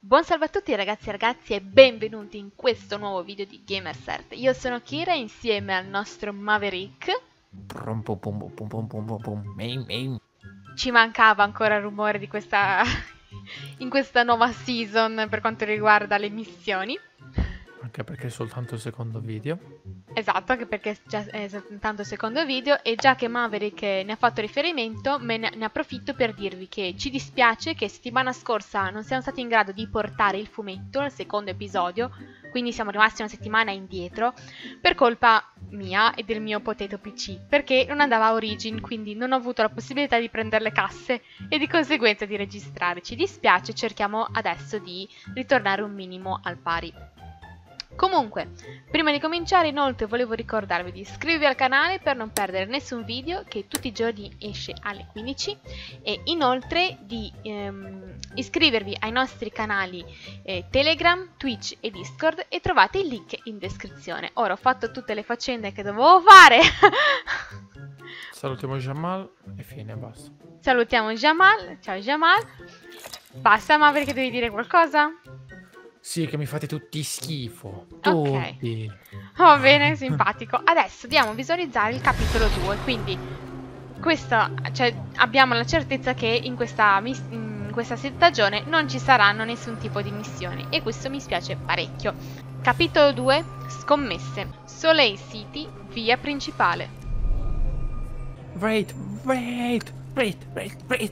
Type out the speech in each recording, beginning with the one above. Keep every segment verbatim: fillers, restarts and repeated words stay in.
Buon salve a tutti ragazzi e ragazzi e benvenuti in questo nuovo video di Gamersert. Io sono Kira insieme al nostro Maverick. Pum, pum, pum, pum, pum, pum, pum, pum. Main, main. Ci mancava ancora il rumore di questa in questa nuova season per quanto riguarda le missioni. Anche perché è soltanto il secondo video. Esatto, anche perché è già è soltanto il secondo video e già che Maverick ne ha fatto riferimento, me ne, ne approfitto per dirvi che ci dispiace che settimana scorsa non siamo stati in grado di portare il fumetto, il secondo episodio, quindi siamo rimasti una settimana indietro per colpa mia e del mio Potato P C, perché non andava a Origin, quindi non ho avuto la possibilità di prendere le casse e di conseguenza di registrare. Ci dispiace, cerchiamo adesso di ritornare un minimo al pari. Comunque, prima di cominciare inoltre volevo ricordarvi di iscrivervi al canale per non perdere nessun video che tutti i giorni esce alle quindici e inoltre di ehm, iscrivervi ai nostri canali eh, Telegram, Twitch e Discord e trovate il link in descrizione. Ora ho fatto tutte le faccende che dovevo fare. Salutiamo Jamal e fine, basta. Salutiamo Jamal, ciao Jamal. Basta Maverick, devi dire qualcosa? Sì, che mi fate tutti schifo. Ok. Tutti. Va bene, simpatico. Adesso andiamo a visualizzare il capitolo due. Quindi, questa, cioè, abbiamo la certezza che in questa, in questa stagione non ci saranno nessun tipo di missioni. E questo mi spiace parecchio. Capitolo due, scommesse. Soleil City, via principale. Wait, wait, wait, wait, wait.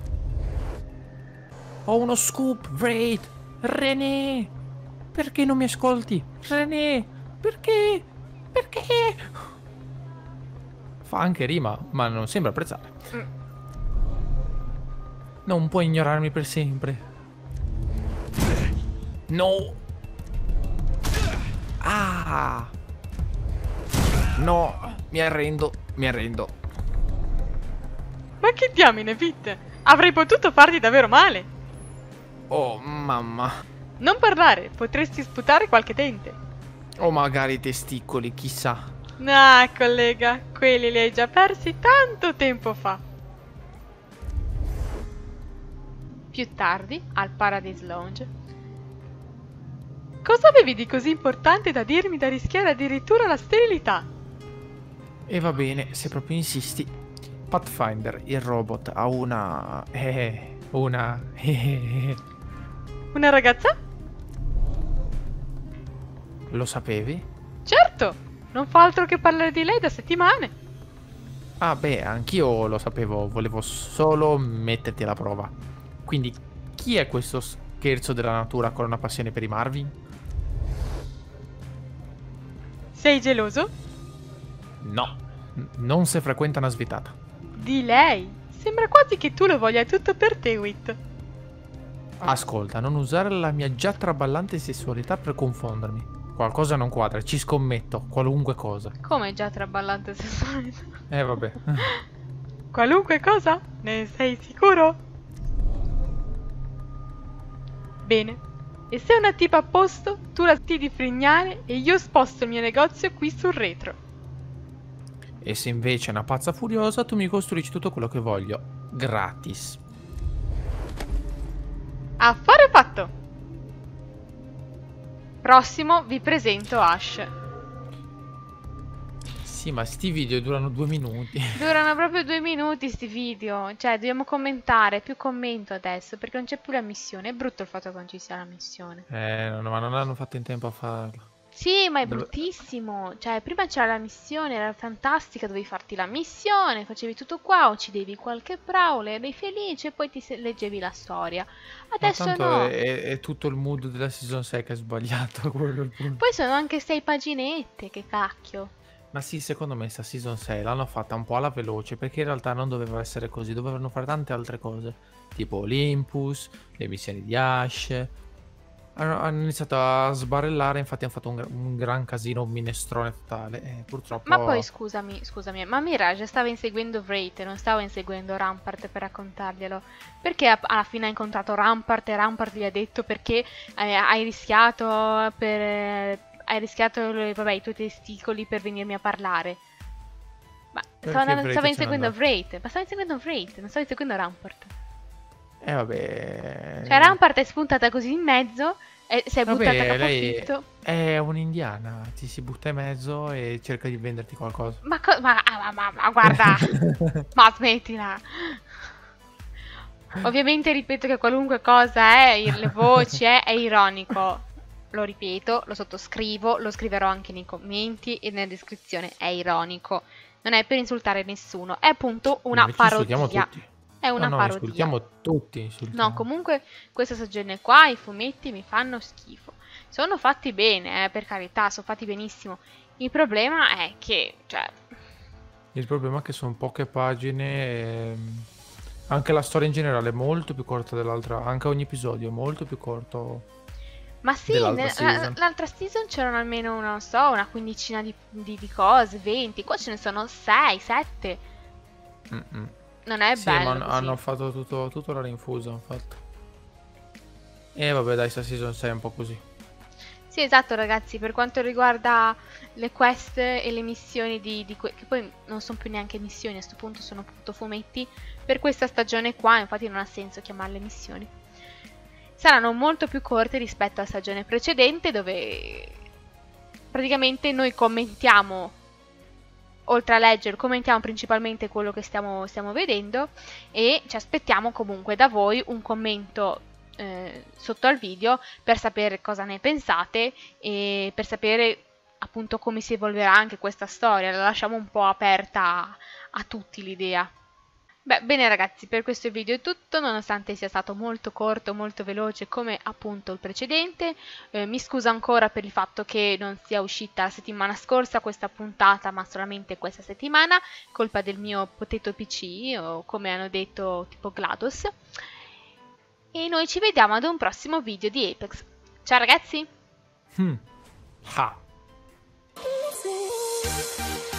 Ho uno scoop, wait. René, perché non mi ascolti? René, perché? Perché? Fa anche rima, ma non sembra apprezzare. Mm. Non puoi ignorarmi per sempre. No. Ah. No, mi arrendo, mi arrendo. Ma che diamine, Pete? Avrei potuto farti davvero male. Oh, mamma. Non parlare, potresti sputare qualche dente. O magari i testicoli, chissà. No, collega, quelli li hai già persi tanto tempo fa. Più tardi, al Paradise Lounge. Cosa avevi di così importante da dirmi da rischiare addirittura la sterilità? E va bene, se proprio insisti. Pathfinder, il robot, ha una... Eh, una... Eh, Una ragazza? lo sapevi? Certo, non fa altro che parlare di lei da settimane. Ah beh, anch'io lo sapevo, volevo solo metterti alla prova. Quindi, chi è questo scherzo della natura con una passione per i Marvin? Sei geloso? No, n- non se frequenta una svitata. Di lei? Sembra quasi che tu lo voglia tutto per te, Whit. Ascolta, non usare la mia già traballante sessualità per confondermi. Qualcosa non quadra, ci scommetto, qualunque cosa. Come già traballante sessualità? Eh vabbè. Qualunque cosa? Ne sei sicuro? Bene. E se una tipa a posto, tu la stidi frignare e io sposto il mio negozio qui sul retro. E se invece è una pazza furiosa, tu mi costruisci tutto quello che voglio. Gratis. Affare fatto! Prossimo vi presento Ash. Sì, ma sti video durano due minuti. Durano proprio due minuti sti video. Cioè, dobbiamo commentare, più commento adesso, perché non c'è più la missione. È brutto il fatto che non ci sia la missione. Eh, no, ma non hanno fatto in tempo a farlo. Sì, ma è Dove- bruttissimo. Cioè, prima c'era la missione, era fantastica, dovevi farti la missione, facevi tutto qua, uccidevi qualche brawler, eri felice e poi ti se- leggevi la storia. Ma Adesso tanto no. è, è- è tutto il mood della season sei che è sbagliato. Quello è il punto. Poi sono anche sei paginette, che cacchio. Ma sì, secondo me sta season sei l'hanno fatta un po' alla veloce, perché in realtà non doveva essere così, dovevano fare tante altre cose, tipo Olympus, le missioni di Ash. Hanno, hanno iniziato a sbarellare, infatti hanno fatto un, gra- un gran casino, un minestrone totale. E purtroppo... Ma poi scusami, scusami, ma Mirage stava inseguendo Wraith, non stava inseguendo Rampart per raccontarglielo. Perché a- alla fine ha incontrato Rampart e Rampart gli ha detto perché eh, hai rischiato per... eh, hai rischiato le- vabbè, i tuoi testicoli per venirmi a parlare. Ma stava, Perché andando- Wraith stava ce n'è inseguendo andato. Wraith, ma stava inseguendo Wraith, non stava inseguendo Rampart. E vabbè... Cioè Rampart è spuntata così in mezzo e si è buttata a Vabbè, lei capofitto. è un'indiana, ti si butta in mezzo e cerca di venderti qualcosa. Ma, co- ma, ma, ma, ma guarda, ma smettila. Ovviamente ripeto che qualunque cosa è, le voci è, è ironico. Lo ripeto, lo sottoscrivo, lo scriverò anche nei commenti e nella descrizione. È ironico. Non è per insultare nessuno, è appunto una Invece insultiamo parodia. tutti. È No, una no, parodia. insultiamo tutti, No, insultiamo. comunque questa stagione qua, i fumetti mi fanno schifo. Sono fatti bene, eh, per carità, sono fatti benissimo. Il problema è che, cioè... Il problema è che sono poche pagine e anche la storia in generale è molto più corta dell'altra, anche ogni episodio è molto più corto Ma sì, dell'altra ne- season. l'altra season c'erano almeno, non so, una quindicina di, di- di cose, venti. Qua ce ne sono sei, sette. Mm -mm. Non è Sì, bello ma così. hanno fatto tutto, tutto la rinfusa, hanno fatto. E vabbè, dai, sta season sei è un po' così. Sì, esatto, ragazzi, per quanto riguarda le quest e le missioni di, di que- che poi non sono più neanche missioni, a sto punto sono appunto fumetti, per questa stagione qua, infatti non ha senso chiamarle missioni. Saranno molto più corte rispetto alla stagione precedente, dove praticamente noi commentiamo, oltre a leggere, commentiamo principalmente quello che stiamo, stiamo vedendo e ci aspettiamo comunque da voi un commento eh, sotto al video per sapere cosa ne pensate e per sapere appunto come si evolverà anche questa storia. La lasciamo un po' aperta a, a tutti l'idea. Beh, bene ragazzi, per questo video è tutto, nonostante sia stato molto corto, molto veloce come appunto il precedente. Eh, mi scuso ancora per il fatto che non sia uscita la settimana scorsa questa puntata, ma solamente questa settimana, colpa del mio potato P C, o come hanno detto tipo GLaDOS. E noi ci vediamo ad un prossimo video di Apex. Ciao ragazzi! Hmm. Ha.